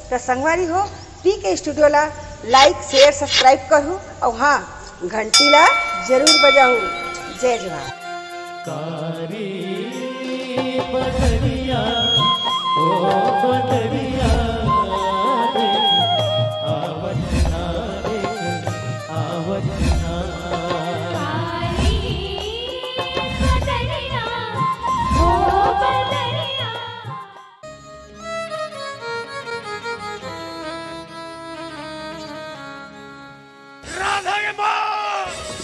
तो संगवारी हो पीके स्टूडियो ला लाइक शेयर सब्सक्राइब करूँ और हाँ घंटी ला जरूर बजाऊँ। जय जवाहर। कारी बदरिया ओ बदरिया रे आवजना रे आवजना कारी बदरिया ओ बदरिया। राधा के माँ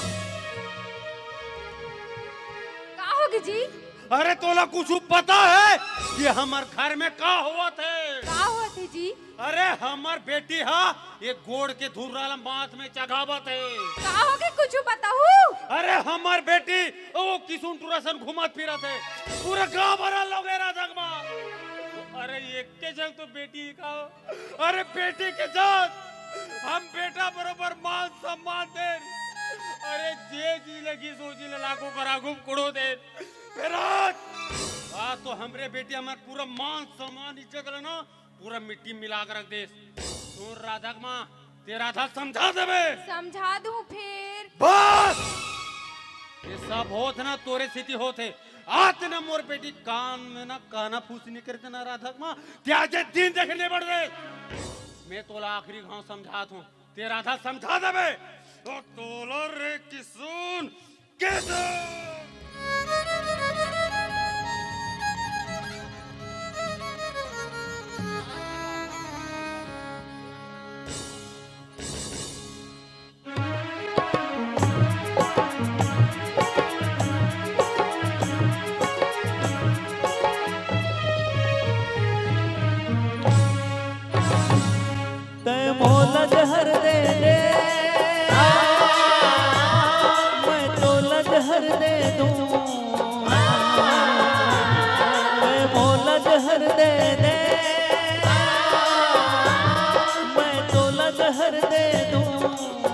का होगी जी? अरे तोला कुछ पता है कि हमार घर में का हुआ थे? का हुआ थे जी? अरे हमार बेटी हा ये गोड़ के धुर्राला माथ में चढ़ावत है। का होगी कुछ बताओ? अरे हमार बेटी वो किसुन टूरासन घुमत फिरत है पूरा गांव भरा लोग है राधा के माँ। अरे एक के जल तो बेटी का अरे बेटी के जल हम बेटा बरोबर मान सम्मान दे। अरे जे जी लगी सो जी लागू करा घूम कुड़ो दे फिर आज तो हमरे बेटी हमार पूरा मान सम्मान इज्जत ना पूरा मिट्टी मिला कर रख दे। तो राधा माँ तेरा था समझा देवे। समझा दूं फिर? बस ये सब होत ना तोरे स्थिति होते आते ना मोर बेटी कान में ना काना फूस नहीं करते ना राधा माँ त्याजे दिन देखने पड़ गए। मैं तोला आखिरी गांव समझात हूँ तेरा था समझा देवे। तो तोला रे किसुन कैसे तय मोल जहर दे दे मैं तो लजहर दे दूं। तय मोल जहर दे दे मैं तो लजहर दे दूं।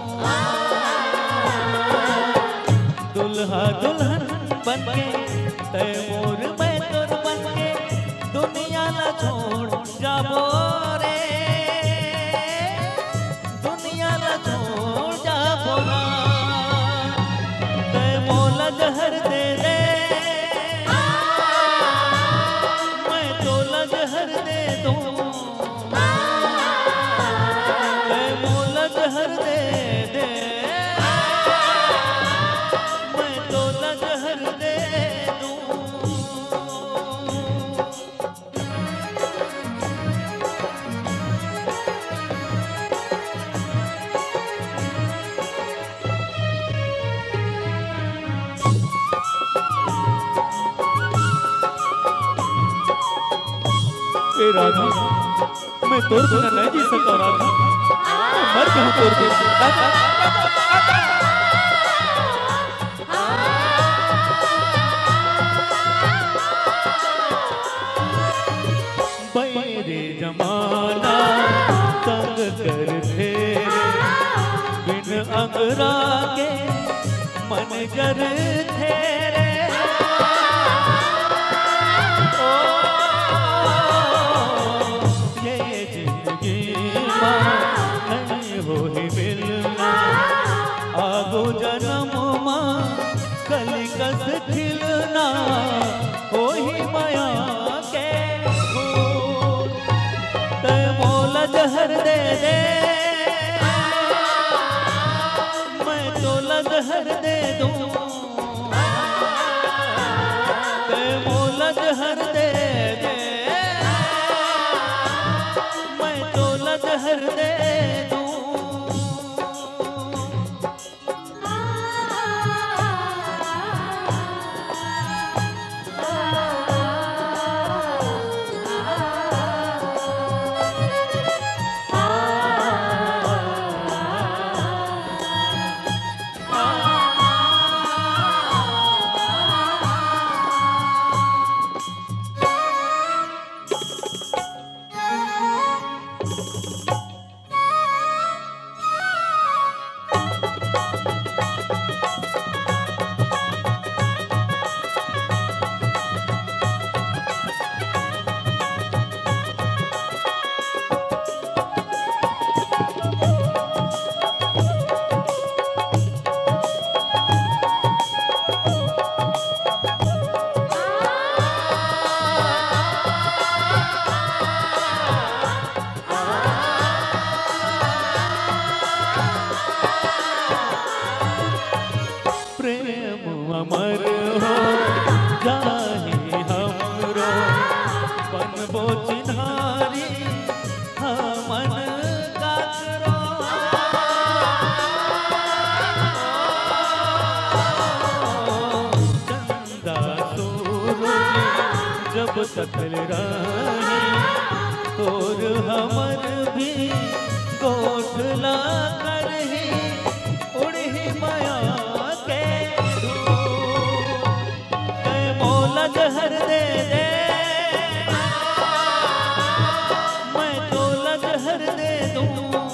दुल्हा दुल्हन बनके तय मोर मैं तोर बनके दुनिया ला छोड़ जाबो रे दुनिया ला छोड़ जाबो ना। तय मोला जहर दे दे मैं तो लजहर दे दूं। तय मोला जहर दे दे मैं तो लजहर दे दूं। ए राधा मैं तोर बिना नहीं जी सकता राधा मैं मर जाऊं तोर बिना। बैरे जमाना तंग कर फेरे बिन अंगरा के मन जर थेरे। ओ ये जिंदगी मां नहीं हो ही मिलना आगो जन्म मां कली कस खिलना हो ही माया के फूल। तय मोला जहर दे दे मैं तो लजहर दे दूं। तय मोला जहर दे दे मैं तो लजहर दे दूं। तकल राही तोर हमर भी कोठला करही उड़ही माया के मोला जहर दे दे मैं तोला जहर दे दूं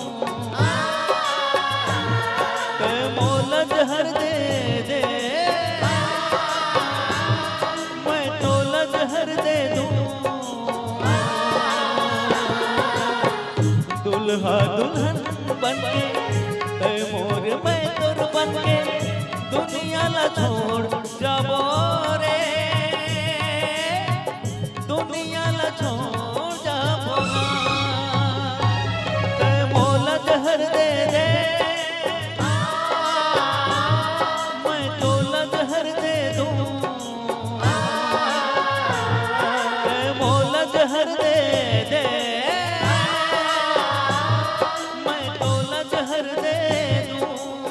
मोला जहर दे दे मैं तोला जहर दे दूं दुल्हा दुल्हन बनके ते मोर मैं तोर बनके दुनिया ला छोड़ जाबो रे दुनिया ला छोड़ जाबो ते मोला जहर दे दे मैं तोला जहर दे दूं ते मोला जहर दे दे मैं तोला जहर दे दूं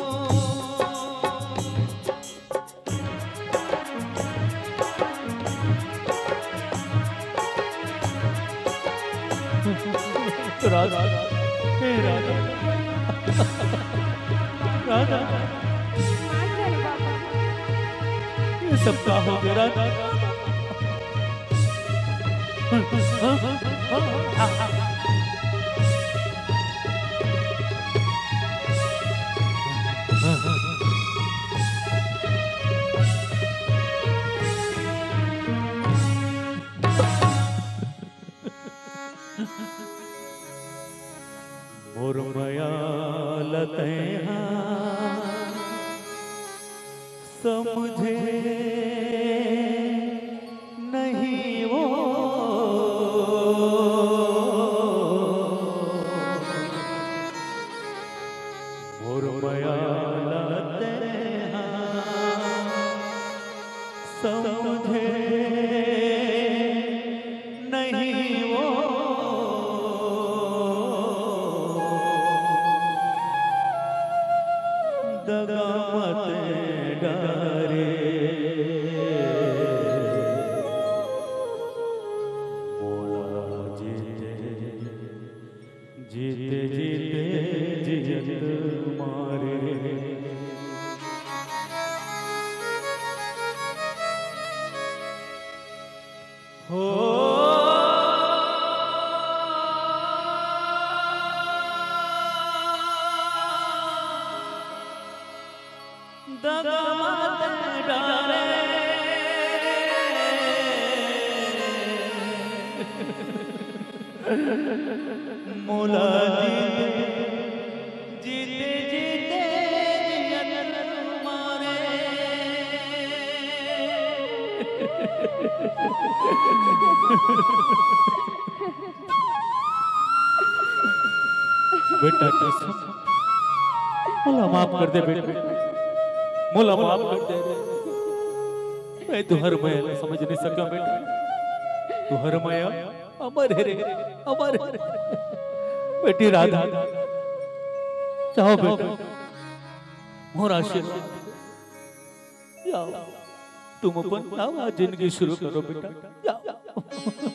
राधा हे राधा राधा मान जाने बाबा। ये सब का हो गया राधा मोर माया लते समझे नहीं वो मोर माया लते समझे नहीं वो दगा मत डारे मोला जीते जीते जीते जियत मारे हो दगा मत डारे मोला जीते जीते जियत मारे बेटा मोला माफ कर दे बेटा मोला माफ कर दे मैं तुहर माया समझ नहीं सका बेटा तुहर माया अमर है रे अमर है बेटी राधा जाओ बेटा मोर आशीर्वाद जाओ तुम अपन नवा जिंदगी शुरू करो बेटा जाओ